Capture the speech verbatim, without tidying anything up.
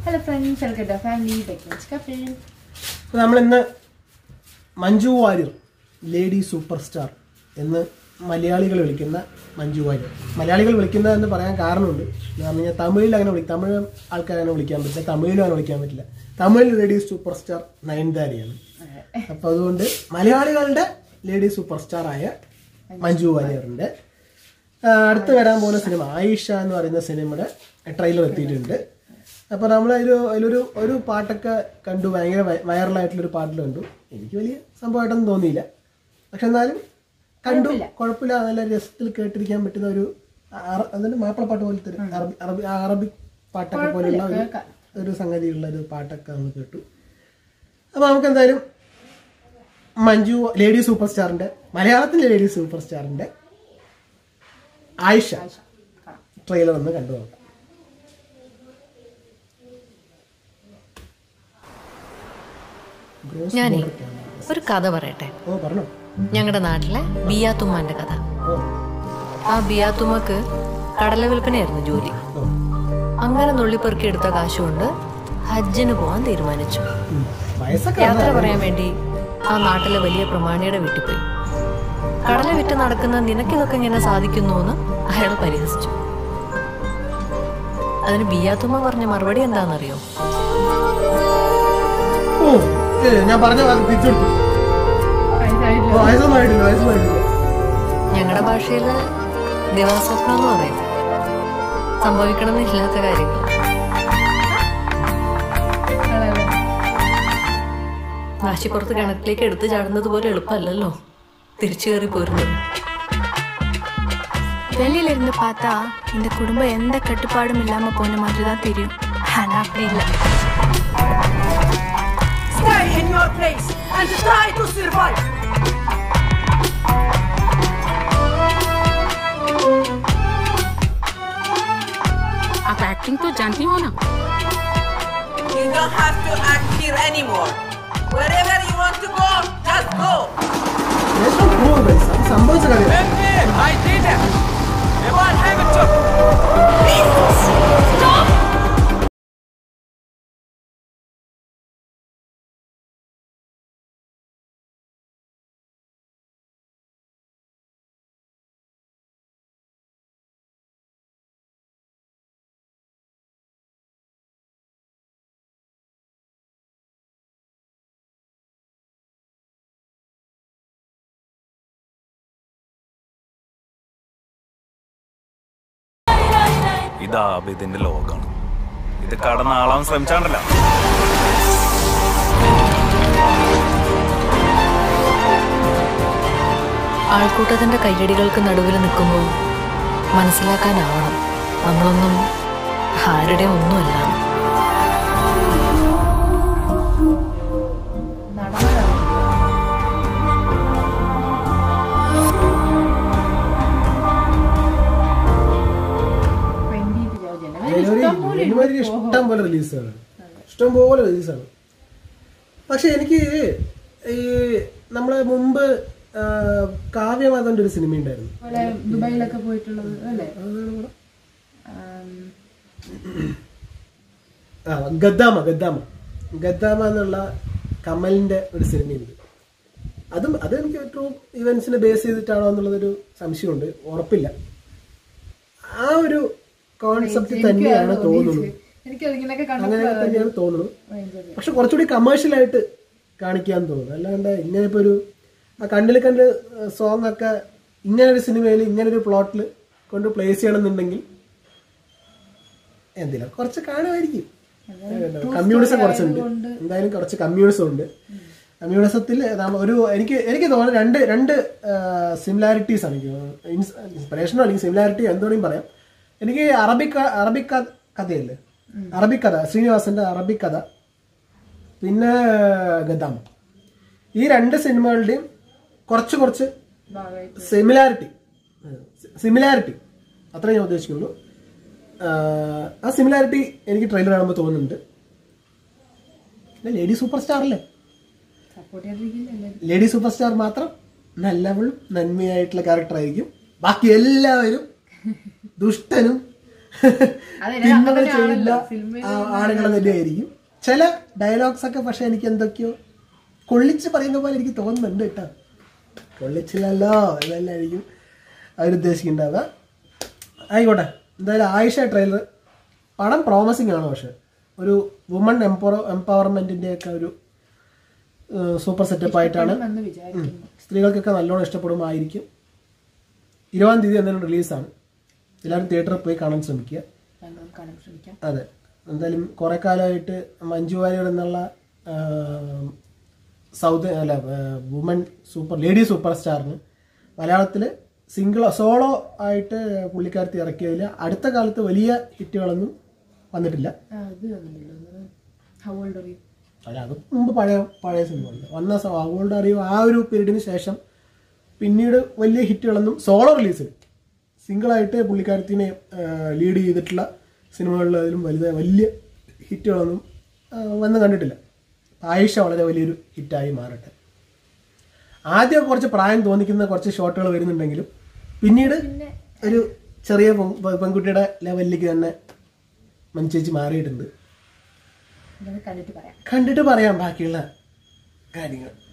Hello friends, welcome to family, Beckman's Cafe. So, we are Manju Warrier, lady superstar. എന്ന് മലയാളികൾ വിളിക്കുന്ന മഞ്ജു വാര്യർ. മലയാളികൾ വിളിക്കുന്നതെന്ന് പറയാൻ കാരണമുണ്ട്. ഞാൻ തമിഴിൽ അങ്ങനെ വിളിക്കും. തമിഴ് ആൾക്കാർ അങ്ങനെ വിളിക്കാൻ പറ്റില്ല. തമിഴിലും അങ്ങനെ വിളിക്കാൻ പറ്റില്ല. തമിഴിൽ ലേഡി സൂപ്പർ സ്റ്റാർ നയൻതാരയാണ്. അപ്പോൾ അതുകൊണ്ട് മലയാളികളുടെ ലേഡി സൂപ്പർ സ്റ്റാർ ആയ മഞ്ജു വാര്യറിന്റെ അടുത്ത് വരാൻ പോകുന്ന സിനിമ ആയിഷ എന്ന് പറയുന്ന സിനിമയുടെ ട്രെയിലർ എത്തിയിട്ടുണ്ട്. അപ്പോൾ നമ്മൾ അതിൽ അതിലൊരു ഒരു പാട്ടൊക്കെ കണ്ടു. ഭയങ്കര വൈറലായിട്ടുള്ളൊരു പാട്ടിൽ കണ്ടു. എനിക്ക് വലിയ സംഭവമായിട്ടൊന്നും തോന്നിയില്ല. പക്ഷെ എന്നാലും കണ്ടു, കുഴപ്പമില്ല. നല്ല രസത്തിൽ കേട്ടിരിക്കാൻ പറ്റുന്ന ഒരു അതിന്റെ മാപ്പിളപ്പാട്ട് പോലത്തെ അറബി അറബി അറബിക് പാട്ടൊക്കെ പോലെയുള്ള ഒരു ഒരു സംഗതിയുള്ള ഒരു പാട്ടൊക്കെ നമ്മൾ കേട്ടു. അപ്പോൾ നമുക്ക് എന്തായാലും മഞ്ജു ലേഡി സൂപ്പർ സ്റ്റാറിന്റെ മലയാളത്തിലെ ലേഡി സൂപ്പർ സ്റ്റാറിന്റെ ആയിഷ ട്രെയിലർ ഒന്ന് കണ്ടു നോക്കാം. ഞാനേ ഒരു കഥ പറയട്ടെ. ഓ പറഞ്ഞോ. ഞങ്ങളുടെ നാട്ടിലെ ബിയാത്തുമ്മാന്റെ കഥ. ആ ബിയാത്തുമ്മക്ക് കടല വിൽപ്പനയായിരുന്നു ജോലി. അങ്ങനെ നുള്ളിപ്പെറുക്കി എടുത്ത കാശുകൊണ്ട് ഹജ്ജിന് പോകാൻ തീരുമാനിച്ചു. യാത്ര പറയാൻ വേണ്ടി ആ നാട്ടിലെ വലിയ പ്രമാണിയുടെ വീട്ടിൽ പോയി. കടല വിറ്റ് നടക്കുന്ന നിനക്കിതൊക്കെ ഇങ്ങനെ സാധിക്കുന്നു എന്ന് അയാൾ പരിഹസിച്ചു. അതിന് ബിയാത്തുമ്മ പറഞ്ഞ മറുപടി എന്താണെന്നറിയോ? ഞാൻ പറഞ്ഞ ഞങ്ങളുടെ ഭാഷയില് ദിവസസ്വപ്നം എന്ന് പറയും. സംഭവിക്കണമെന്നില്ലാത്ത കാര്യങ്ങൾ. വാശിപ്പുറത്ത് കിണറ്റിലേക്ക് എടുത്തു ചാടുന്നത് പോലെ എളുപ്പമല്ലല്ലോ തിരിച്ചു കയറി പോരുന്നത്. வெளியில இருந்து பார்த்தா இந்த குடும்பம் எந்த கட்டுப்பாடும் இல்லாம போன மாதிரி தான் தெரியும். ஆனா அப்படி இல்ல. Stay in your place and try to survive. आप एक्टिंग तो जानती हो ना? You don't have to act here anymore. Wherever you want to go, just go. I did it. Come on, have it up. Stop. ഇതാ ഇതിന്റെ ലോകമാണ്. ഇത് കടന്നാളാൻ ശ്രമിച്ചാണ്ടല്ലോ. ആൾക്കൂട്ടത്തിന്റെ കയ്യടികൾക്ക് നടുവിൽ നിൽക്കുമ്പോൾ മനസ്സിലാക്കാനാവണം നമ്മളൊന്നും ആരുടെ ഒന്നുമല്ല. ഇഷ്ടം പോലെ റിലീസാണ് ഇഷ്ടം പോലെ റിലീസാണ് പക്ഷെ എനിക്ക് ഈ നമ്മളെ മുമ്പ് കാവ്യമാധവന്റെ ഒരു സിനിമ ഉണ്ടായിരുന്നു, ദുബായിലൊക്കെ പോയിട്ടുള്ളത് അല്ലേ? ആ ഗദ്ദാമ ഗദ്ദാമ ഗദ്ദാമ എന്നുള്ള കമലിന്റെ ഒരു സിനിമയുണ്ട്. അതും അത് എനിക്ക് ട്രൂ ഇവന്റ്സിനെ ബേസ് ചെയ്തിട്ടാണോ എന്നുള്ളതൊരു സംശയമുണ്ട്, ഉറപ്പില്ല. ആ ഒരു കോൺസെപ്റ്റ് തന്നെയാണ് തോന്നുന്നത്, അങ്ങനെ തന്നെയാണ് തോന്നുന്നത്. പക്ഷെ കുറച്ചുകൂടി കമേഴ്ഷ്യൽ ആയിട്ട് കാണിക്കാൻ തോന്നുന്നു. അല്ലാണ്ട് ഇങ്ങനെ ഇപ്പൊ ഒരു ആ കണ്ണിൽ കണ്ട് സോങ് ഒക്കെ ഇങ്ങനെ ഒരു സിനിമയിൽ ഇങ്ങനെ ഒരു പ്ലോട്ടിൽ കൊണ്ട് പ്ലേസ് ചെയ്യണമെന്നുണ്ടെങ്കിൽ എന്തിനാ കുറച്ച് കാണുമായിരിക്കും. കമ്മ്യൂണിസം കുറച്ചുണ്ട്, എന്തായാലും കുറച്ച് കമ്മ്യൂണിസം ഉണ്ട്. കമ്മ്യൂണിസത്തിൽ ഒരു എനിക്ക് എനിക്ക് തോന്നുന്നു രണ്ട് രണ്ട് സിമിലാരിറ്റീസ് ആണ്. എനിക്ക് ഇൻസ്പിറേഷനോ അല്ലെങ്കിൽ സിമിലാരിറ്റി എന്തുകൊണ്ടും പറയാം. എനിക്ക് അറബിക് അറബിക് കഥയല്ലേ, അറബിക് കഥ, ശ്രീനിവാസന്റെ അറബിക് കഥ, പിന്നെ ഗദ്ദാമ, ഈ രണ്ട് സിനിമകളുടെയും കുറച്ച് കുറച്ച് സിമിലാരിറ്റി സിമിലാരിറ്റി അത്രേ ഞാൻ ഉദ്ദേശിക്കുള്ളൂ. ആ സിമിലാരിറ്റി എനിക്ക് ട്രെയിലർ കാണുമ്പോൾ തോന്നുന്നുണ്ട്. പിന്നെ ലേഡി സൂപ്പർ സ്റ്റാർ അല്ലേ, ലേഡി സൂപ്പർ സ്റ്റാർ മാത്രം നല്ലവളും നന്മയായിട്ടുള്ള ക്യാരക്ടർ ആയിരിക്കും. ബാക്കി എല്ലാവരും ദുഷ്ടനും തിന്മകൾ ചെയ്യുന്ന ആളുകൾ തന്നെയായിരിക്കും. ചില ഡയലോഗ്സ് ഒക്കെ പക്ഷെ എനിക്ക് എന്തൊക്കെയോ കൊള്ളിച്ച് പറയുന്ന പോലെ എനിക്ക് തോന്നുന്നുണ്ട് കേട്ടോ. കൊള്ളിച്ചില്ലല്ലോ ഇതല്ലായിരിക്കും അവരുദ്ദേശിക്കുന്നുണ്ടാവുക. ആയിക്കോട്ടെ, എന്തായാലും ആയിഷ ട്രെയിലർ പടം പ്രോമിസിങ് ആണ്. പക്ഷെ ഒരു വുമൺ എംപവർ എംപവർമെന്റിന്റെ ഒക്കെ ഒരു സൂപ്പർ സെറ്റപ്പ് ആയിട്ടാണ്. സ്ത്രീകൾക്കൊക്കെ നല്ലോണം ഇഷ്ടപ്പെടുമായിരിക്കും. ഇരുപതാം തീയതി എന്തായാലും റിലീസാണ്. എല്ലാവരും തിയേറ്ററിൽ പോയി കാണാൻ ശ്രമിക്കുക. അതെ, എന്തായാലും കുറെ കാലമായിട്ട് മഞ്ജു വാര്യർ എന്നുള്ള സൗത്ത് അല്ല വുമൺ സൂപ്പർ ലേഡി സൂപ്പർ സ്റ്റാറിന് മലയാളത്തിൽ സിംഗിൾ സോളോ ആയിട്ട് പുള്ളിക്കാരത്തി ഇറക്കിയതിൽ അടുത്ത കാലത്ത് വലിയ ഹിറ്റുകളൊന്നും വന്നിട്ടില്ല. അല്ല, അത് മുമ്പ് പഴയ പഴയ സിനിമകളിൽ വന്ന അവളുടെ അറിവ് ആ ഒരു പീരീഡിന് ശേഷം പിന്നീട് വലിയ ഹിറ്റുകളൊന്നും സോളോ റിലീസിൽ സിംഗിളായിട്ട് പുള്ളിക്കാരത്തിനെ ലീഡ് ചെയ്തിട്ടുള്ള സിനിമകളിലും വലുതായ വലിയ ഹിറ്റുകളൊന്നും വന്ന് കണ്ടിട്ടില്ല. ആയിഷ വളരെ വലിയൊരു ഹിറ്റായി മാറട്ടെ. ആദ്യം കുറച്ച് പ്രായം തോന്നിക്കുന്ന കുറച്ച് ഷോട്ടുകൾ വരുന്നുണ്ടെങ്കിലും പിന്നീട് ഒരു ചെറിയ പെൺകുട്ടിയുടെ ലെവലിലേക്ക് തന്നെ മഞ്ചേച്ചി മാറിയിട്ടുണ്ട്. കണ്ടിട്ട് പറയാം ബാക്കിയുള്ള കാര്യങ്ങൾ.